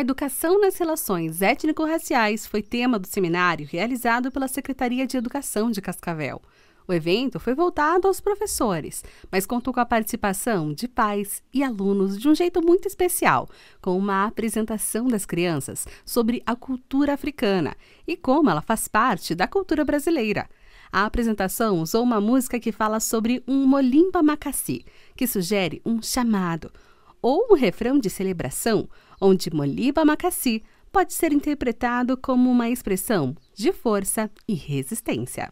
A educação nas relações étnico-raciais foi tema do seminário realizado pela Secretaria de Educação de Cascavel. O evento foi voltado aos professores, mas contou com a participação de pais e alunos de um jeito muito especial, com uma apresentação das crianças sobre a cultura africana e como ela faz parte da cultura brasileira. A apresentação usou uma música que fala sobre um molimba macaci, que sugere um chamado, ou um refrão de celebração, onde molimba macaci pode ser interpretado como uma expressão de força e resistência.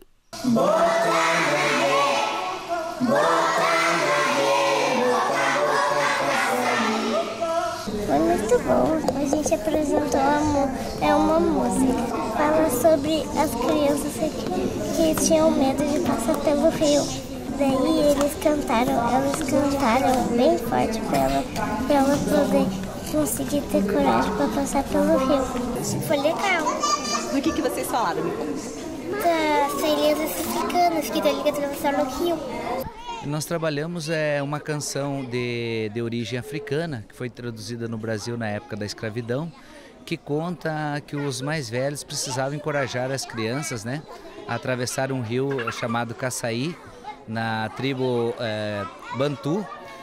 Foi muito bom. A gente apresentou uma música. Fala sobre as crianças que tinham medo de passar pelo rio. Daí elas cantaram bem forte para ela poder conseguir ter coragem para passar pelo rio. Foi legal. Do que vocês falaram? Das ilhas africanas que dali atravessaram o rio. Nós trabalhamos uma canção de origem africana, que foi traduzida no Brasil na época da escravidão, que conta que os mais velhos precisavam encorajar as crianças, né, a atravessar um rio chamado Caçaí, na tribo Bantu,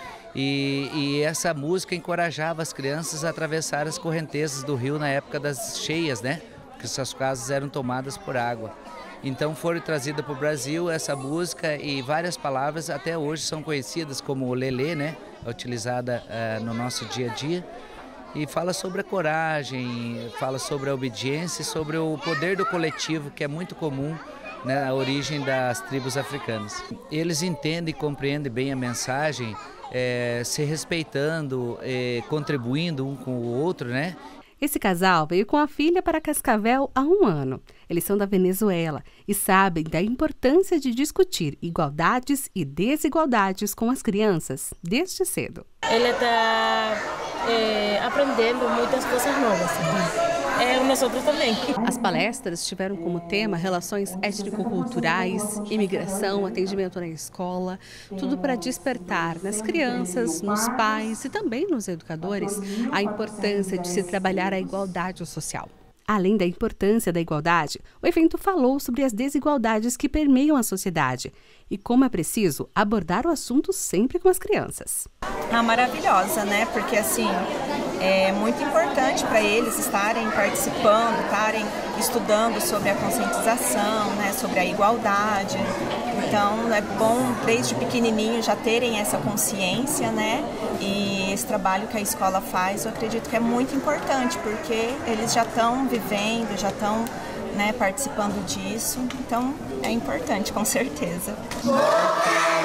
e essa música encorajava as crianças a atravessar as correntezas do rio na época das cheias, né, porque suas casas eram tomadas por água. Então foi trazida para o Brasil essa música e várias palavras até hoje são conhecidas como o lelê, né? É utilizada no nosso dia a dia e fala sobre a coragem, fala sobre a obediência e sobre o poder do coletivo, que é muito comum na origem das tribos africanas. Eles entendem e compreendem bem a mensagem, se respeitando, contribuindo um com o outro, né? Esse casal veio com a filha para Cascavel há 1 ano. Eles são da Venezuela e sabem da importância de discutir igualdades e desigualdades com as crianças desde cedo. Ele está aprendendo muitas coisas novas. Nós outros também. As palestras tiveram como tema relações étnico-culturais, imigração, atendimento na escola, tudo para despertar nas crianças, nos pais e também nos educadores a importância de se trabalhar a igualdade social. Além da importância da igualdade, o evento falou sobre as desigualdades que permeiam a sociedade e como é preciso abordar o assunto sempre com as crianças. Maravilhosa, né? Porque assim, é muito importante para eles estarem participando, estarem estudando sobre a conscientização, né? Sobre a igualdade. Então é bom desde pequenininho já terem essa consciência, né? E esse trabalho que a escola faz, eu acredito que é muito importante, porque eles já estão vivendo, já estão, né, participando disso. Então é importante, com certeza.